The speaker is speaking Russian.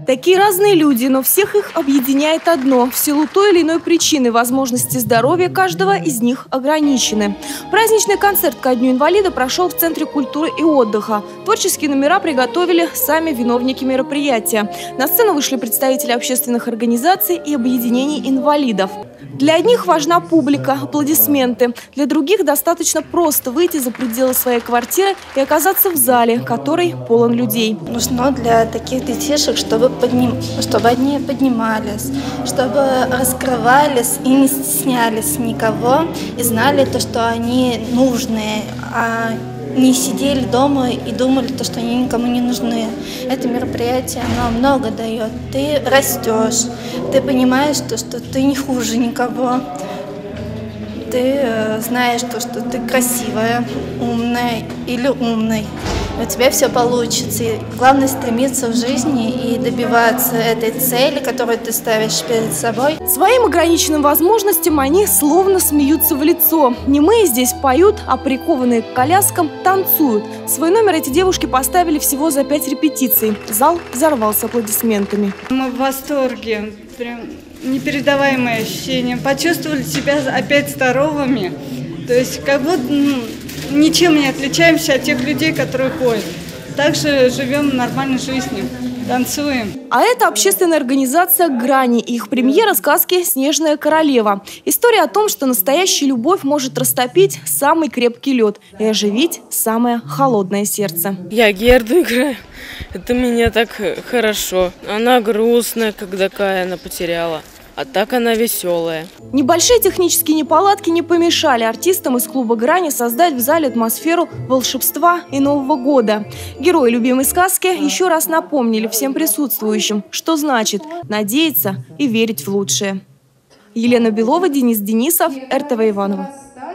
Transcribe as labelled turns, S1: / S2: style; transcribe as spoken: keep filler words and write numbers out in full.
S1: Такие разные люди, но всех их объединяет одно. В силу той или иной причины возможности здоровья каждого из них ограничены. Праздничный концерт ко Дню инвалида прошел в Центре культуры и отдыха. Творческие номера приготовили сами виновники мероприятия. На сцену вышли представители общественных организаций и объединений инвалидов. Для одних важна публика, аплодисменты. Для других достаточно просто выйти за пределы своей квартиры и оказаться в зале, который полон людей.
S2: Нужно для таких детишек, чтобы, подним... чтобы они поднимались, чтобы раскрывались и не стеснялись никого, и знали то, что они нужные, а не сидели дома и думали, то, что они никому не нужны. Это мероприятие, оно много дает. Ты растешь, ты понимаешь, то, что ты не хуже никого. Ты знаешь, то, что ты красивая, умная или умный. У тебя все получится. И главное стремиться в жизни и добиваться этой цели, которую ты ставишь перед собой.
S1: Своим ограниченным возможностям они словно смеются в лицо. Немые здесь поют, а прикованные к коляскам танцуют. Свой номер эти девушки поставили всего за пять репетиций. Зал взорвался аплодисментами.
S3: Мы в восторге. Прям непередаваемое ощущение. Почувствовали себя опять здоровыми. То есть как будто ну, ничем не отличаемся от тех людей, которые ходят. Также живем нормальной жизнью, танцуем.
S1: А это общественная организация «Грани» и их премьера сказки «Снежная королева». История о том, что настоящая любовь может растопить самый крепкий лед и оживить самое холодное сердце.
S4: Я Герду играю. Это меня так хорошо. Она грустная, когда Каяна потеряла. А так она веселая.
S1: Небольшие технические неполадки не помешали артистам из клуба «Грани» создать в зале атмосферу волшебства и Нового года. Герои любимой сказки еще раз напомнили всем присутствующим, что значит надеяться и верить в лучшее. Елена Белова, Денис Денисов, эр тэ вэ Иваново.